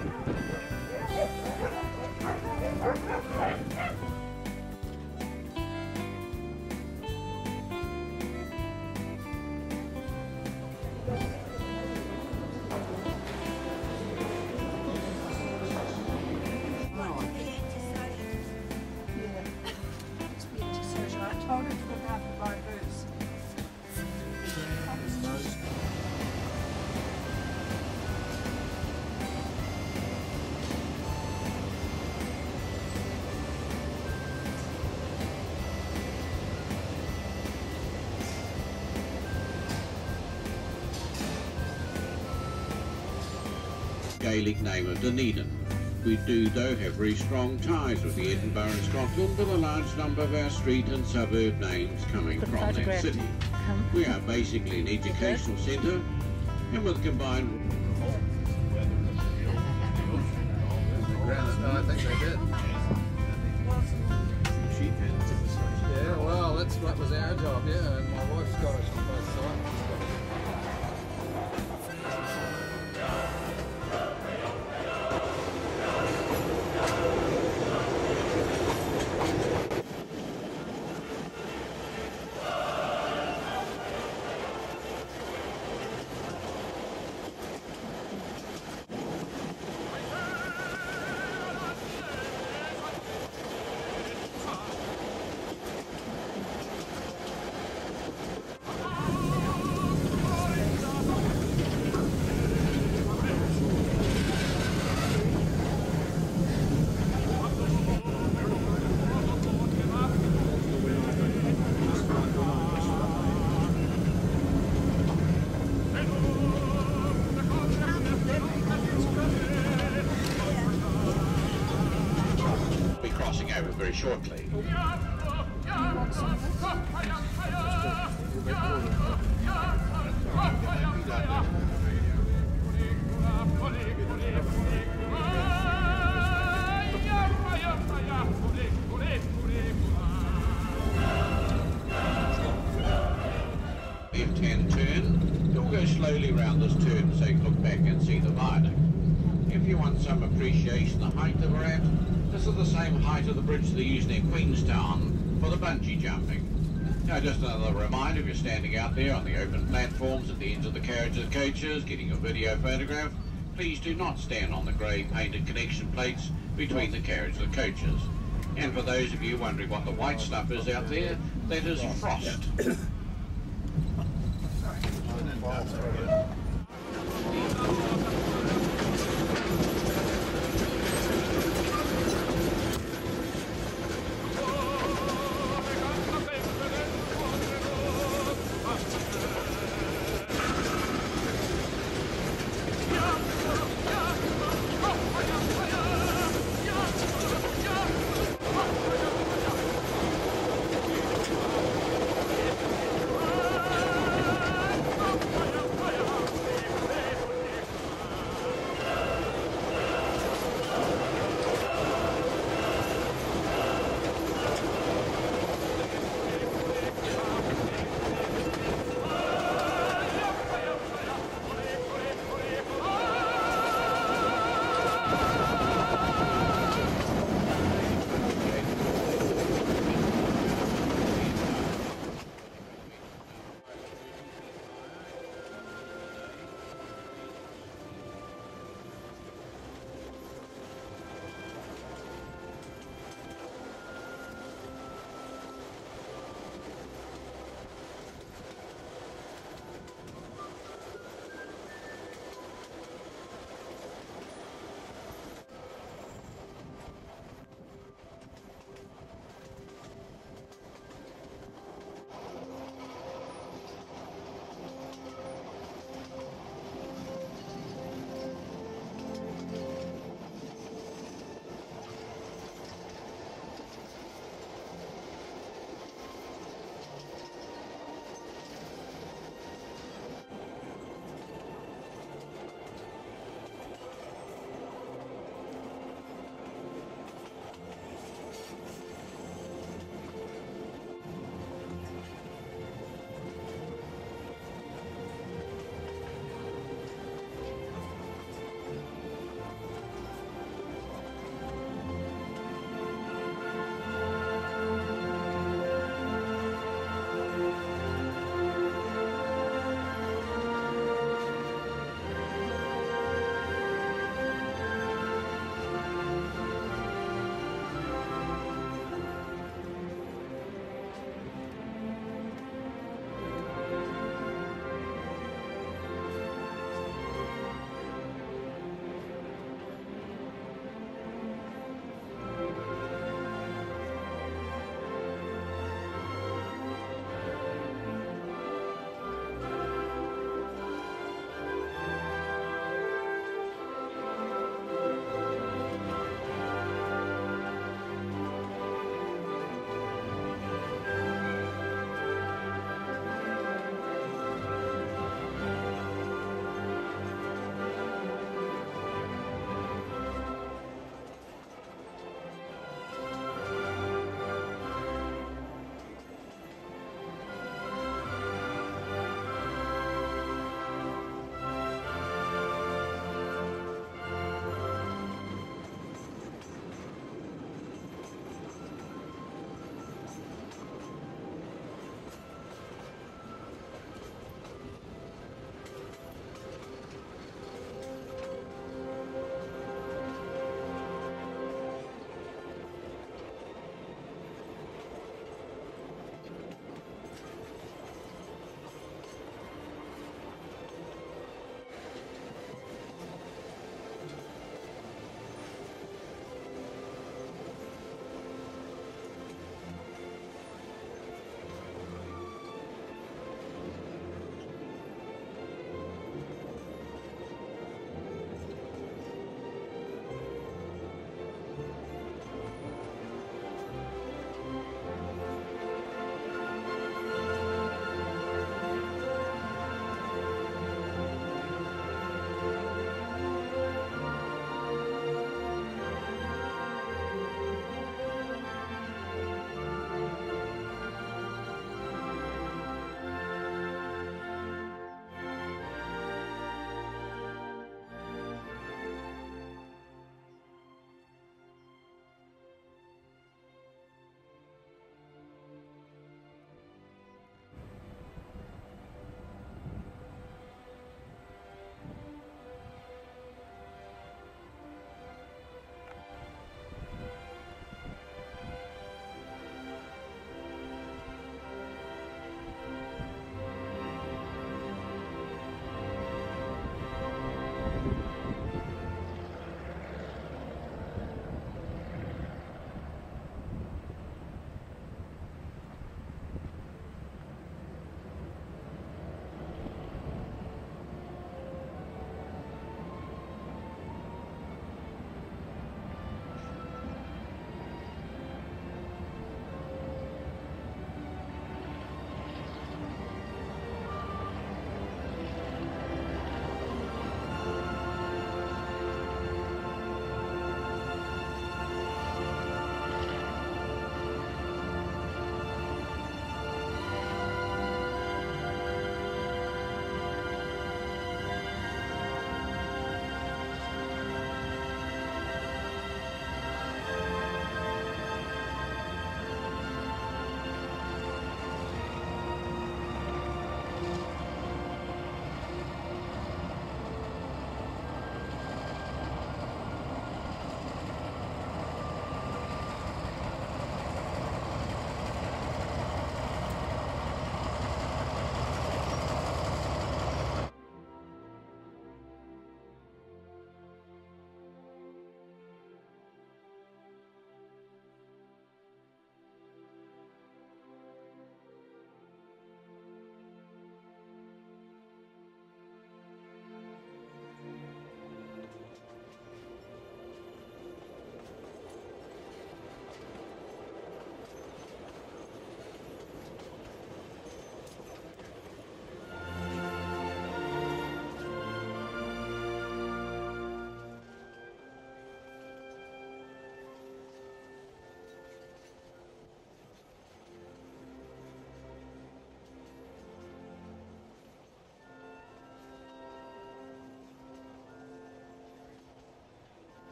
Gaelic name of Dunedin. We do though have very strong ties with the Edinburgh and Scotland, with a large number of our street and suburb names coming from that city. We are basically an educational centre, and with combined... I think they did. Yeah, well, that was our job, yeah, and my wife's got it on both sides. Very shortly. Left-hand turn. You'll go slowly round this turn so you can look back and see the viaduct. If you want some appreciation of the height that we're at, this is the same height of the bridge they use near Queenstown for the bungee jumping. Now just another reminder, if you're standing out there on the open platforms at the ends of the carriages and coaches getting a video photograph, please do not stand on the grey painted connection plates between the carriages and coaches. And for those of you wondering what the white stuff is out there, that is frost.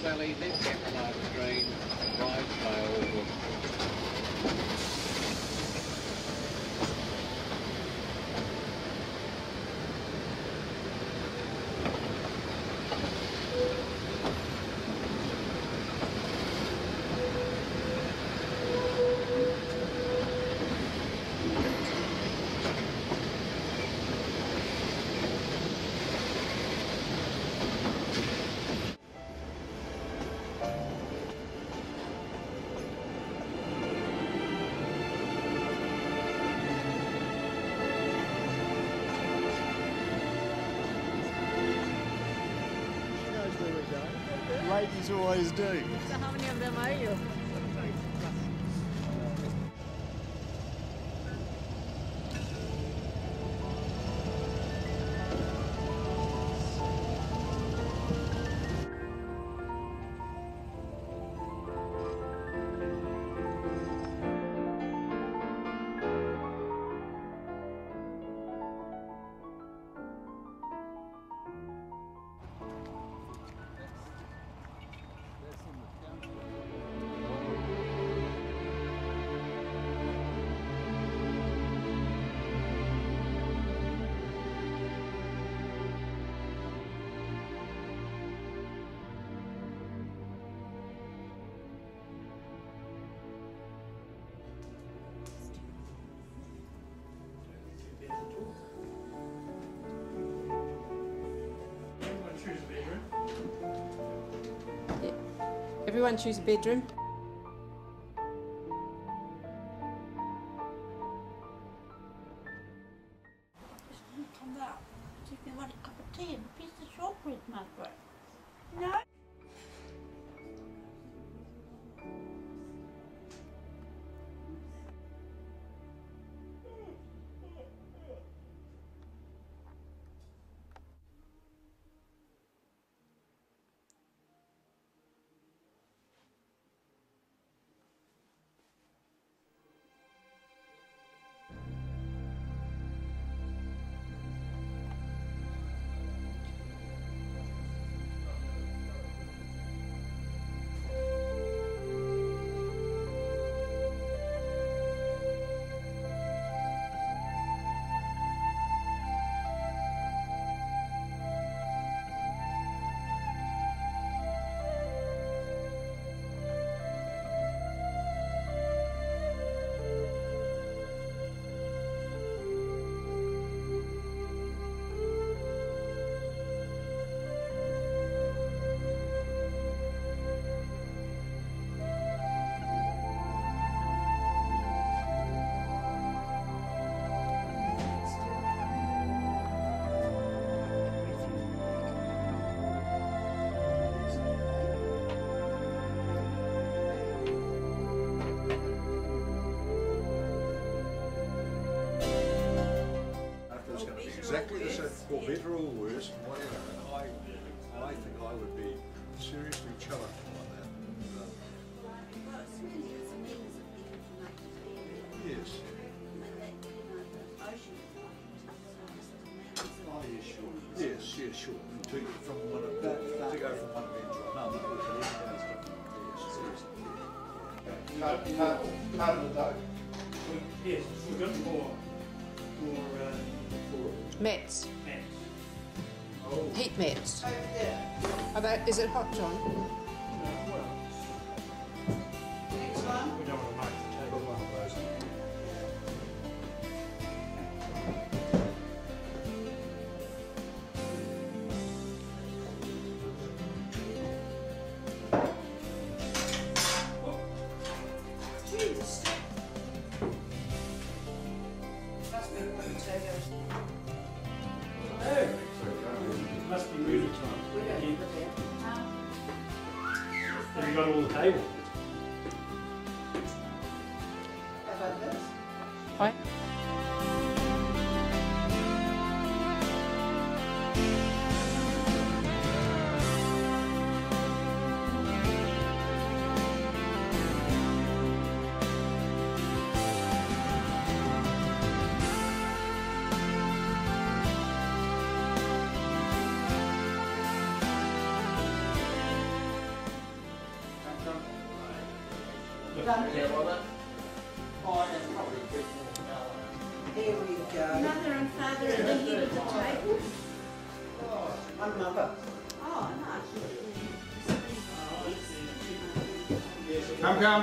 Sally did get the live screen, right failed. Ladies always do. So how many of them are you? Everyone choose a bedroom. Come out. See if you want a cup of tea and a piece of shortbread, Margaret. No? Exactly the same, or better or worse, whatever. And I think I would be seriously challenged by that. Yes. Oh, yeah, sure. Yes, yeah, sure. To go from one of end to another. Part of the dough. Yes, we've got more Mats. mats. Heat mats. Are they, is it hot, John? Well, we don't want to make the table one of those. It must be movie time. Have you got all the table? Hi. Here we go. Mother and father at the head of the table. I'm mother. Oh, nice. Come, come.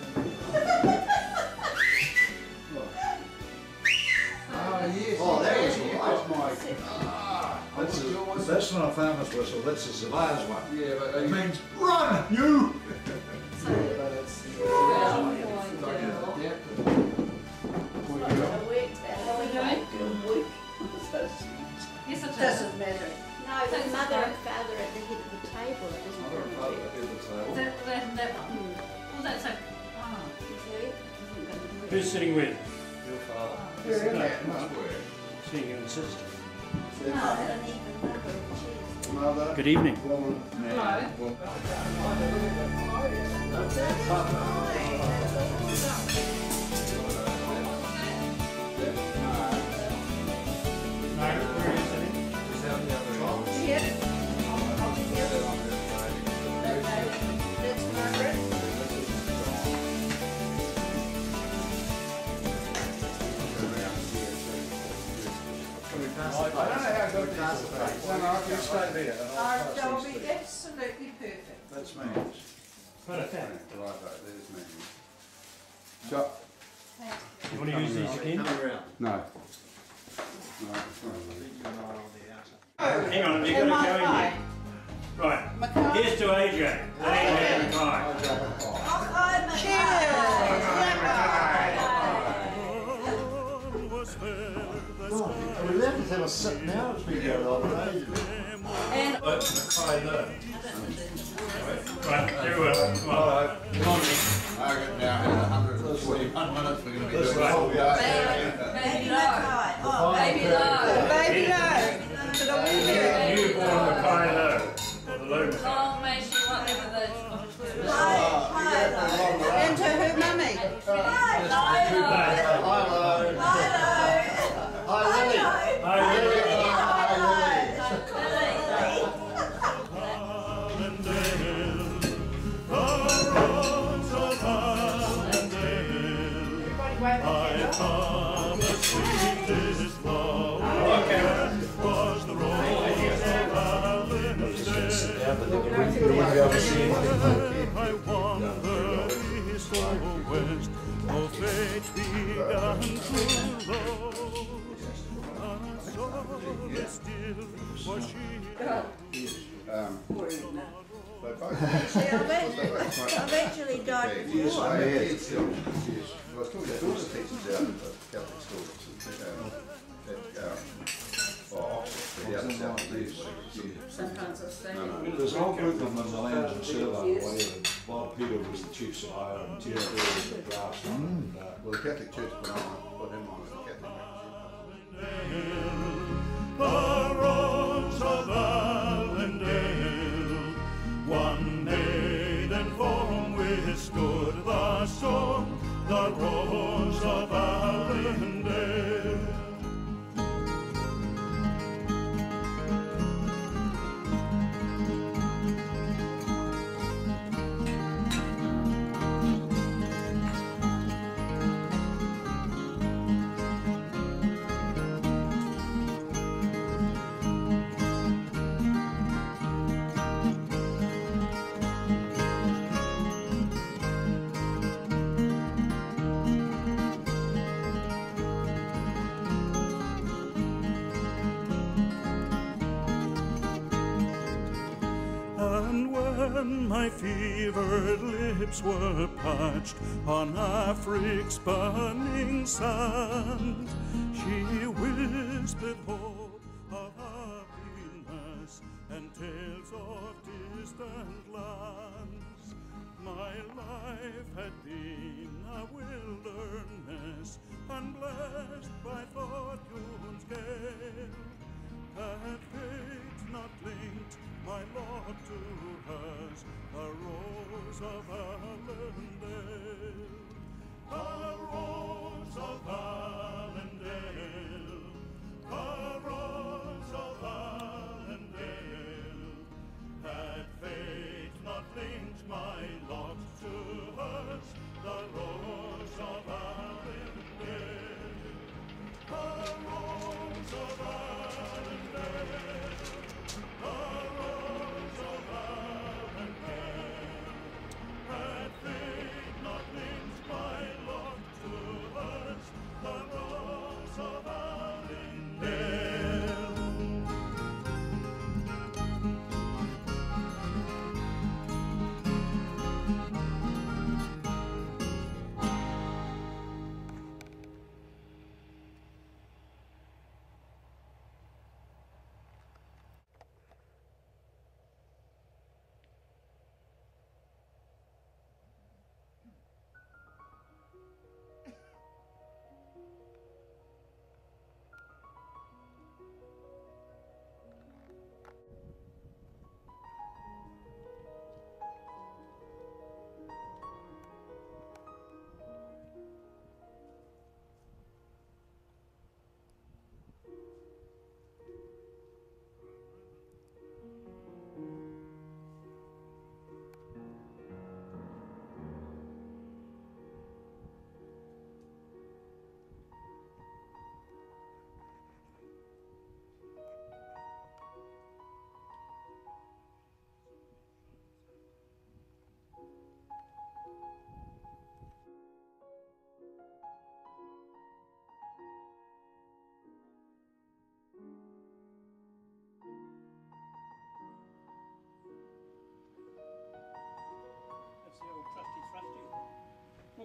Oh, yes. Oh, that was that's not a farmer's whistle, that's a surveyor's one. Yeah, but It means run, you! Yes, it doesn't matter. No, the mother and father at the head of the table. It doesn't matter. That one. Oh, that's a. Who's sitting with? Your father. Seeing you and sister. No, I don't even mother and cheese. Mother. Good evening. Woman. Man. Margaret, where are you sitting? That's Margaret. I don't know how good it is. No, no, you stay there. They'll be absolutely perfect. That's me. Perfect. Right, there's me. Shut. You want to use these again? No. Hang on, you've got to go in here. Right. Here's to AJ. AJ and Kai. Are we allowed to have a sit now? It's been going on for ages. Right, very well. Come on. Come on. Margaret now has 121 minutes. We're going to be doing Right. Baby low. Baby low. Baby low. Newborn Mackay Low. Or the low Mackay. Long may she whatever the. And to her mummy. I've actually died Yes, before. I had. Yes. Well, I was talking to daughter teachers out at the Catholic school at Oxford, the other south of these. Sometimes I stay. There's a whole group of them in the Lands and Survey way, and Bob Peter was the chief surveyor, and Tim Fair was the draftsman. Well, the Catholic Church put him on as the Catholic magazine. The Rose of Allendale, one maiden for whom withstood the storm, the Rose of Allendale. And when my fevered lips were parched on Afric's burning sands, she whispered hope of happiness and tales of distant lands. My life had been a wilderness, unblessed by fortune's gale. Had fate not linked my lot to hers, a rose of Allendale, a rose of Allendale, a rose of Allendale. Had fate not linked my lot to hers, the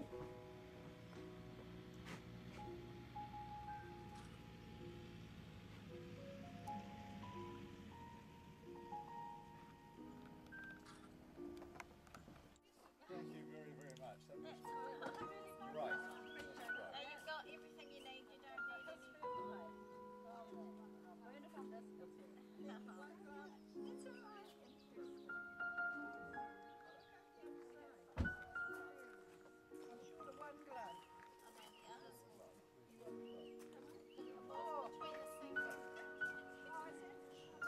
Thank you very, very much. That was great. You've got everything you need. You don't need any. That's all right. I'm sure the one glove. And then the others will. Oh, between the sinks. Oh, is it?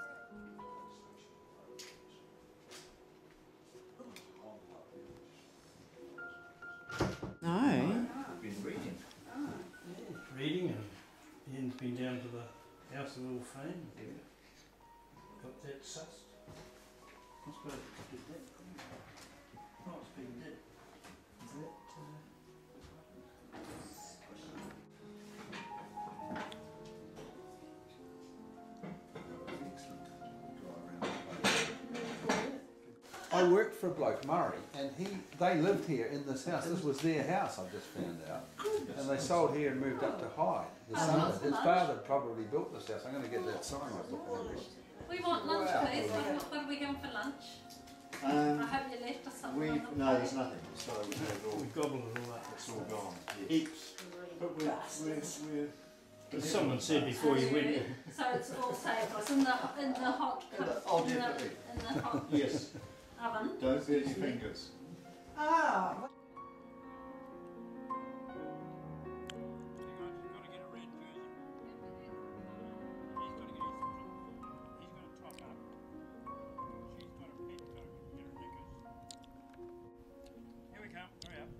No. Been reading. Reading, and Ian's been down to the House of All Fame. Got that sussed. I suppose it's did that. Oh, it's been dead. Is that? I worked for a bloke, Murray, and they lived here in this house. This was their house, I just found out. And they sold here and moved up to Hyde. His son did. His father probably built this house. I'm going to get that sign off. We want lunch, please. What are we having for lunch? I hope you left us something. No, there's nothing. So We gobbled it all up. it's all gone. Heaps. But as someone said before you went in. So it's all safe. It's in the hot cup. Oh, definitely. In the hot Yes. oven. Don't burn your fingers. Ah, Here we come, hurry up.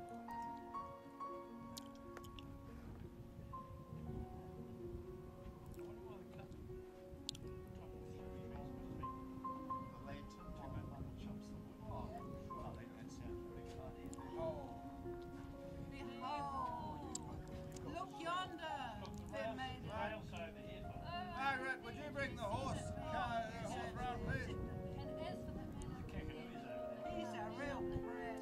look yonder. They've made it. Margaret, would you bring the horse round, please? He's a real brat.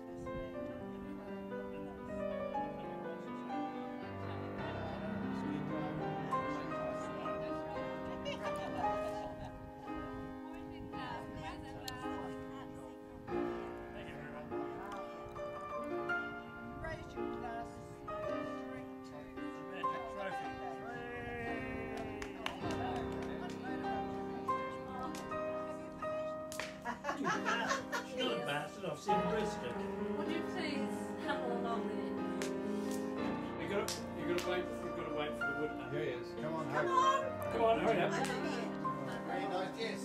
Raise your glasses. Drink She's not a bastard, I've seen her stick. Would you please hobble along there? You've got to wait for the wood. Here he is. Come on, Come Hope. on! Come on, hurry up. Very nice, yes.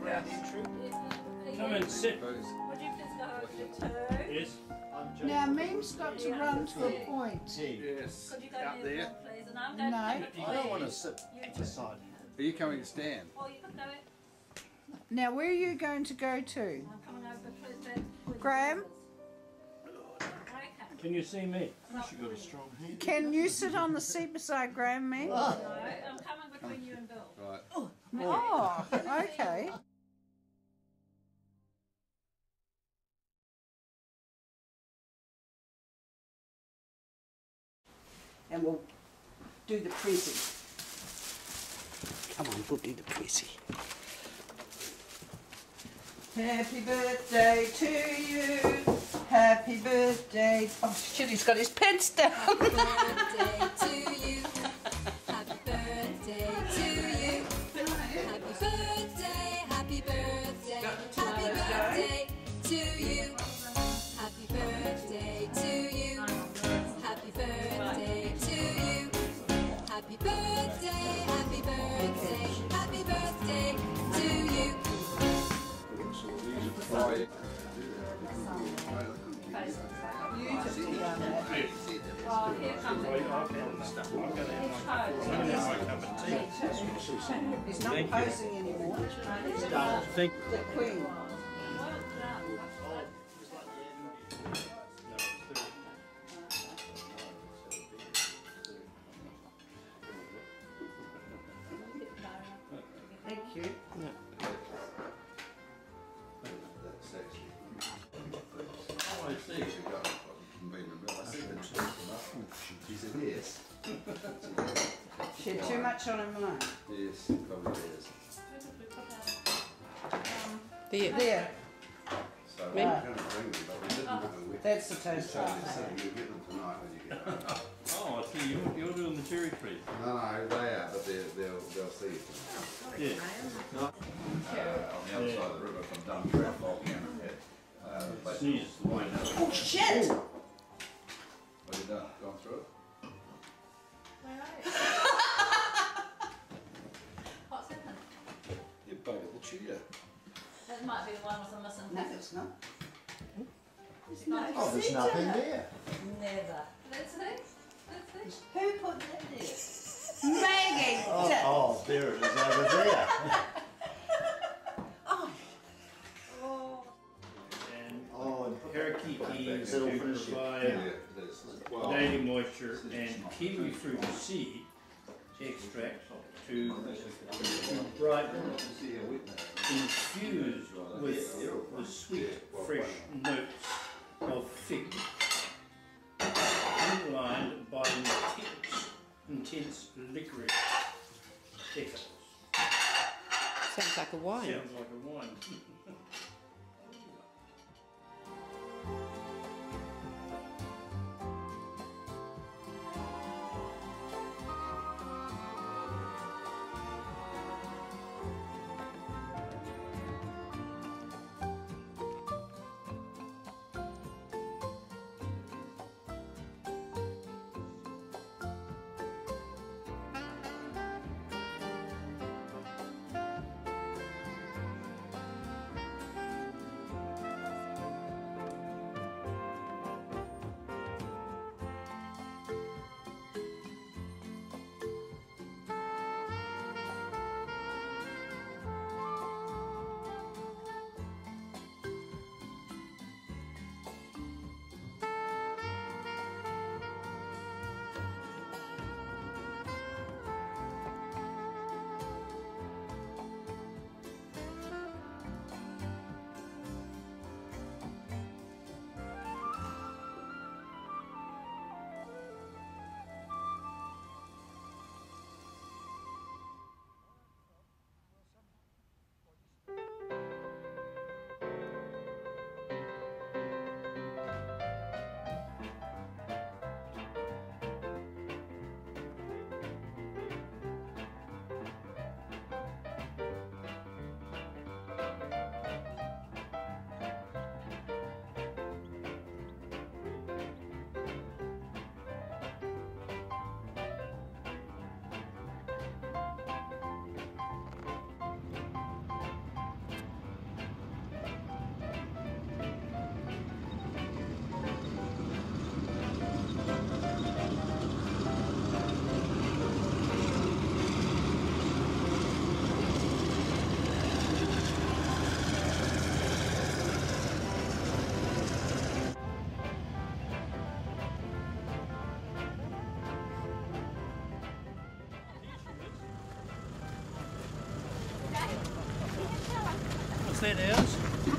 Come and sit. Would you please go over to two? Yes. Now, Meme's got to run to a point. Yes. Could you go Out near the there. wall, please? And I'm going No. to I don't want to sit beside him. Are you coming to stand? Oh, you could go it. Now, where are you going to go to? I'm coming over, please. Graham? Okay. Can you see me? She got a strong hand. Can you sit on the seat beside Graham, Meme? No, I'm coming between you and Bill. Right. Oh, okay. And we'll do the prezi. Come on, we'll do the prezi. Happy birthday to you. Happy birthday. Oh shit, he's got his pants down. Happy birthday to you. Happy birthday to you. Happy birthday, happy birthday, happy birthday to you. Happy birthday to you. Happy birthday to you. Happy birthday, happy birthday, happy birthday to you. Beautifully done that. Oh, here comes it. I'm going to have my cup of tea. He's not posing anymore. Think. The Queen. Thank you. Oh, I see. She had too much on her mind. Yes, it probably is. There. So Me? we were going to bring them, but we didn't know which. That's the toast. So you'll get them tonight when you get home. Oh, I see, you're doing the cherry tree. No, they are, but they'll see it tonight. Yeah. On the other side of the river from Dumfries, Volcano, Sneeze. Oh shit! What have you done? Gone through it? What's happened? You buggered the cheetah. That might be the one with the missing No, thing. it's not. Oh, there's nothing there. Never. Let's see. Let's see. Who put that there? Maggie! Oh, there it is over there. And parakeet It'll to finish it. provide Well, native moisture and kiwi fruit seed extract to brighten, infused with the sweet, fresh notes of fig, underlined by intense licorice echoes. Sounds like a wine. Sounds like a wine. What's that, ours?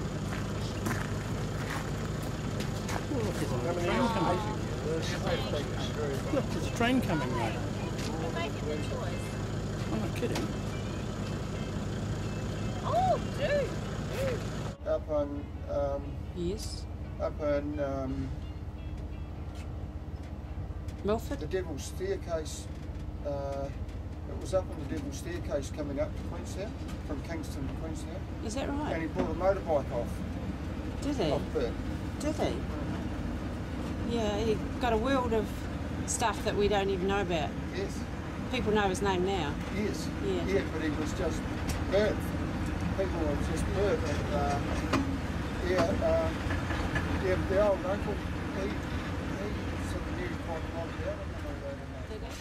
Look, there's a train coming right. I'm not kidding. Oh, dude. Up on, Yes. up on Milford? the Devil's Staircase. It was up on the Devil's Staircase coming up to Queenstown, from Kingston to Queenstown. Is that And right? he brought a motorbike off, Did he? off Bert. Did he? Yeah, he got a world of stuff that we don't even know about. Yes, People know his name now. yes. Yeah. Yeah, but he was just Bert. People were just Bert. And, yeah, the old uncle, he sort of knew quite a lot about him and all that. And that.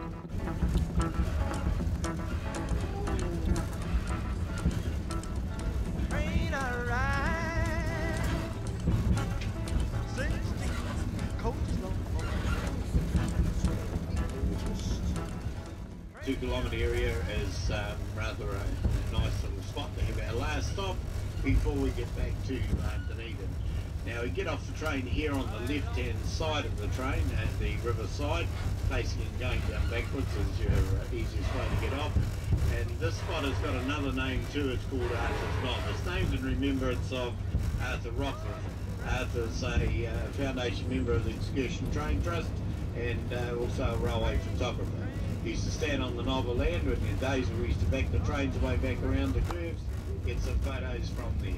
Train I ride, 16 coastline. 2 kilometre area is rather a nice little spot to have our last stop before we get back to Dunedin. Now we get off the train here on the left hand side of the train at the river side, facing and going down backwards is your easiest way to get off. And this spot has got another name too, it's called Arthur's Knob. It's named in remembrance of Arthur Rockcliffe. Arthur's a foundation member of the Excursion Train Trust and also a railway photographer. He used to stand on the knob of land when in days where we used to back the trains way back around the curves, get some photos from there.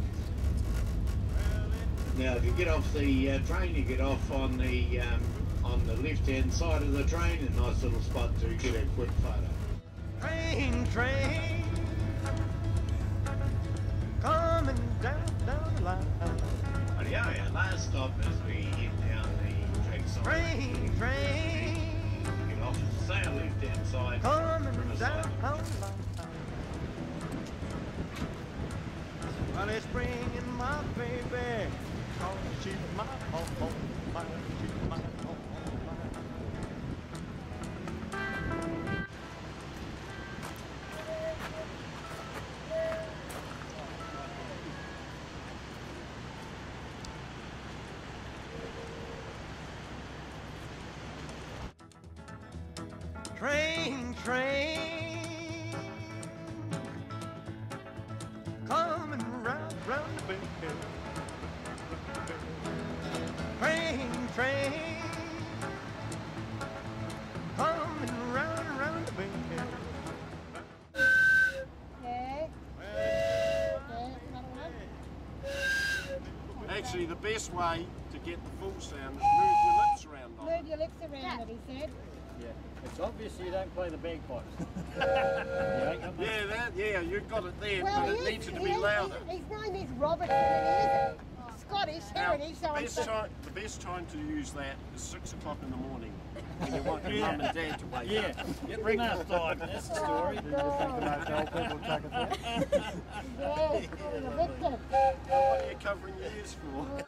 Now if you get off the train, you get off on the left hand side of the train, a nice little spot to get a quick photo. Train, train, coming down the line. But yeah, our last stop as we head down the track side. Train, train, Get off to say our left hand side. coming river down side. the line. Well, it's bringing my baby, 'cause she's my home, she's my home. Train, train, coming round the bend. Train, train, coming round the bend. Actually, the best way to get the full sound is move your lips around on it. Move your lips around it, he said. Yeah, it's obvious you don't play the bagpipes. Yeah, you've got it there, Well, but it needs it to be louder. His name is Robert, and he is Scottish heritage, so The best time to use that is 6 o'clock in the morning when you want your mum and dad to wake up. Get enough time, that's the story. What are you covering your ears for?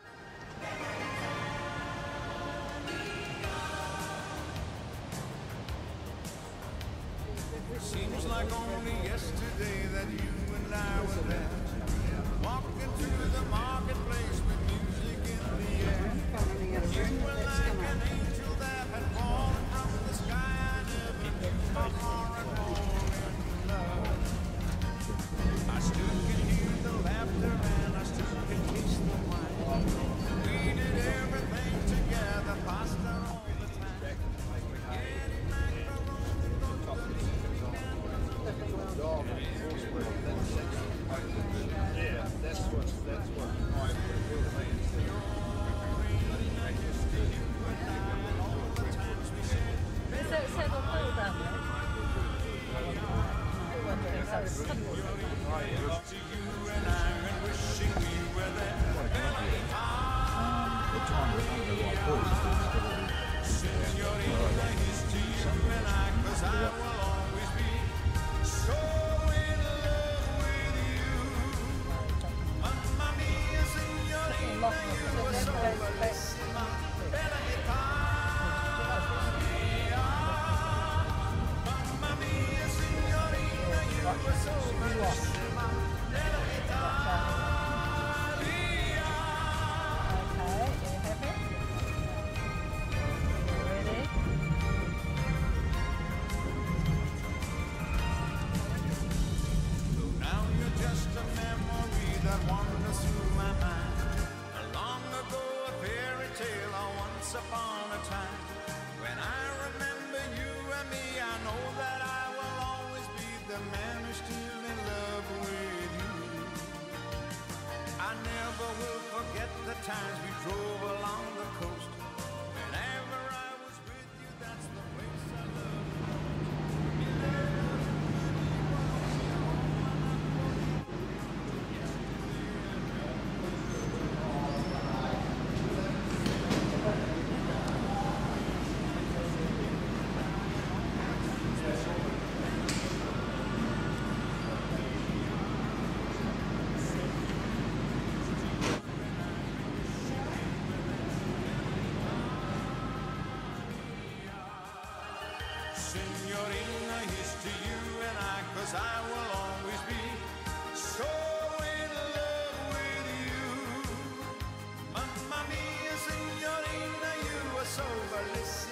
Seems like only yesterday that you and I were there, walking through the marketplace with music in the air. You were like an angel that had fallen from the sky. I never knew my more and more in love. I still can hear the laughter and I still can taste the wine. We did everything together, pasta all the time. Getting Yeah, that's what I so Signorina, here's to you and I, 'cause I will always be so in love with you. Mamma mia, signorina, you are so delicious.